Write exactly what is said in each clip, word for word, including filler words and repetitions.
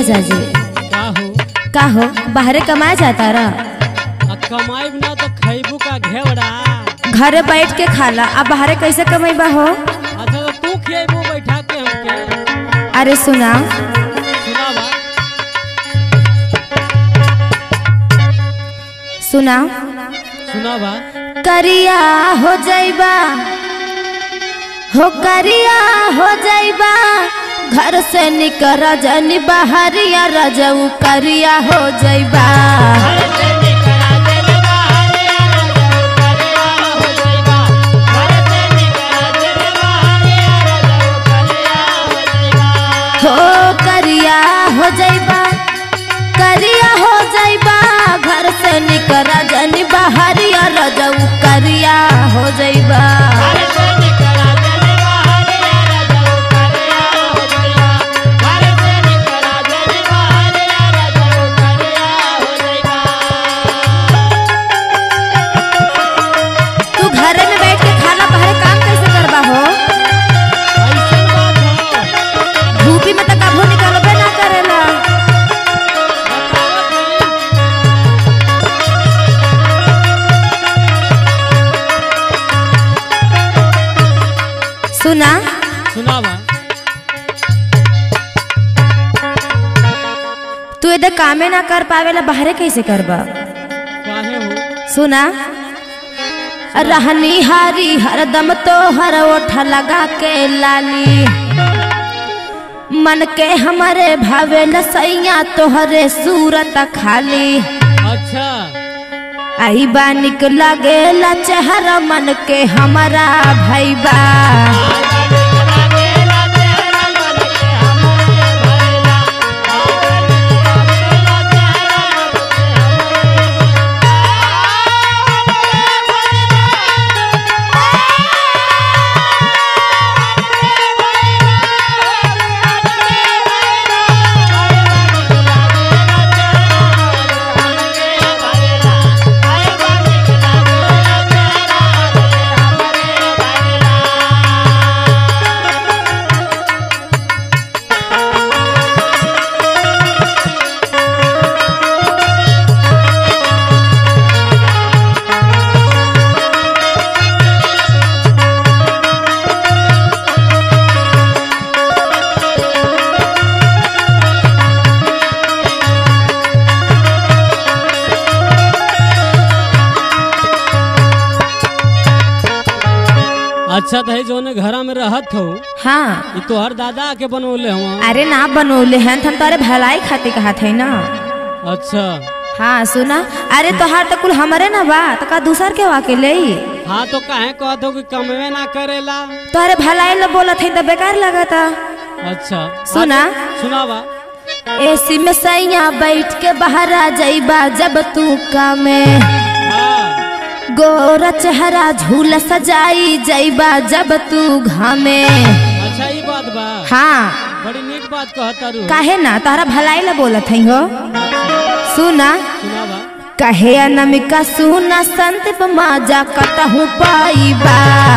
राजा जी का हो का हो बाहरे कमाए जाता रहा कमाई ना तो खैबू का घेवड़ा घरे बैठ के खाला अब बाहरे कैसे कमाईबा हो। अच्छा तो तू खेबू बैठा के हमके। अरे सुना सुनावा सुना सुनावा करिया हो जाइबा हो करिया हो जाइबा घर से निकर जनी बाहरिया रजऊ करिया हो जाइबा। हो करिया हो जाइबा करिया हो जाइबा घर से निकर जनी बाहरिया रजऊ करिया हो जाइबा। सुना सुनावा तू इधर कामे ना कर पावेला बाहरे कैसे करबा। काहे हो सुना रहनी हारी हरदम तो हर ओठ लगा के लाली मन के हमारे भावे लसैया तोहरे सूरत खाली। अच्छा आई बा निक लागेला चेहरा मन के हमारा भैबा। अच्छा तो है जो ने घरा में रहत हो हाँ ये तो हर दादा के बनौले हुआ। अरे ना बनौले हैं हम तोरे भलाई खातिर कहत है ना। अच्छा हाँ सुना अरे तोहार तो कुल हमारे ना बा तो का दूसर के वाके ले। हाँ तो काहे कहत हो कि कमवे ना करेला तोरे भलाई ल बोलत है तो बेकार लगता। अच्छा सुना सुनावा एसी में सैया बैठ के बाहर आ जाइबा जब तू कामे गोरा चेहरा झूला सजाई जाइबा जब तू घामे। अच्छा ये बात बा हाँ बड़ी नीक बात कहता रू काहे ना तारा भलाई ला बोलत है हो। सुना सुनावा कहे अनमिका सुना संत माजा कतहु पाइबा।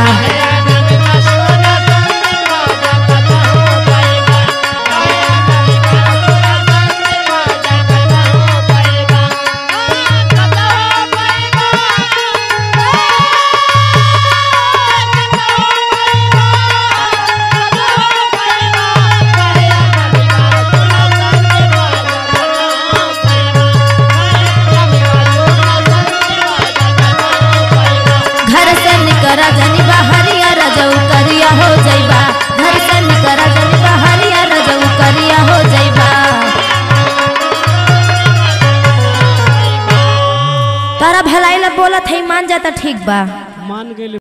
जनी बाहरिया रजऊ करिया हो जाइबा घर से निकरा जनी बाहरिया रजऊ करिया हो जाइबा। तारा भलाई ला बोलत है मान जाता ठीक बा मान गेली।